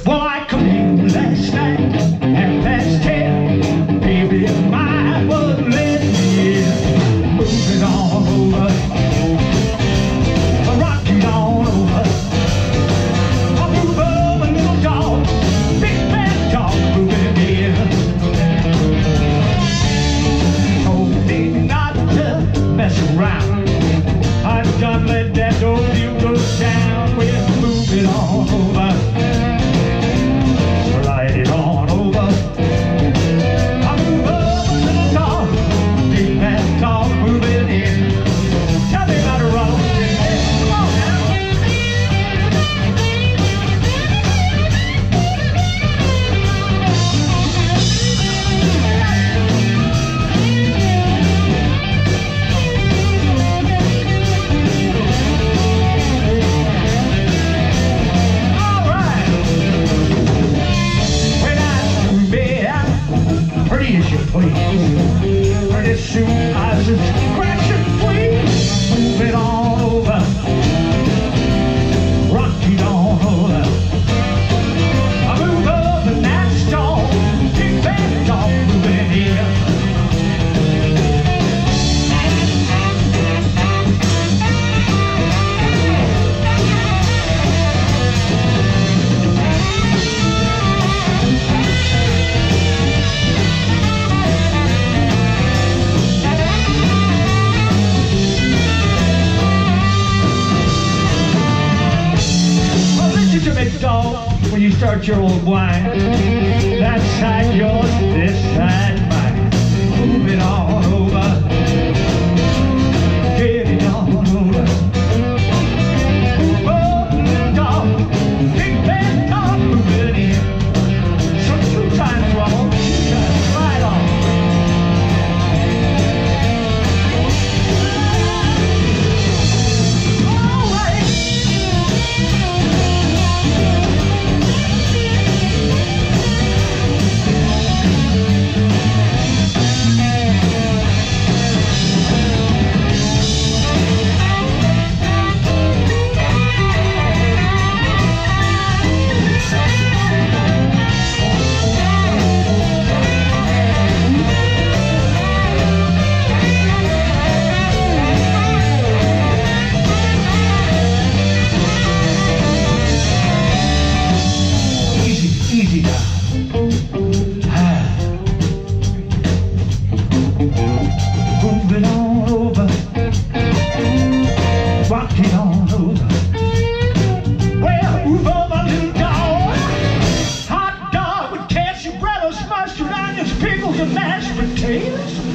Well, I come in last night at past 10. Baby, my was let me in. Moving on over, rocking on over. I move over, little dog, big fat dog, moving in. Told me not to mess around. I done let that old view go down. We're moving on over. Pretty soon I just scratch and free. Move it on over, rock it on over. I move over, that's all. Big bad dog moving here. Dog, when you start your old wine, that side yours, this side mine. Move it on over, get it on over. Move over, dog, big bad dog, move it in. So 2 times wrong, 2 times right on. Easy now. Moving on over, rocking on over. Well, move over, little dog. Hot dog with cashew, bread, smushed onions, pickles, and mashed potatoes.